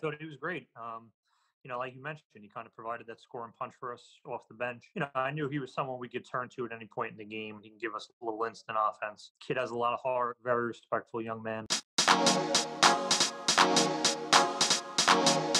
thought he was great. Like you mentioned, he kind of provided that scoring punch for us off the bench. I knew he was someone we could turn to at any point in the game. He can give us a little instant offense. Kid has a lot of heart, very respectful young man.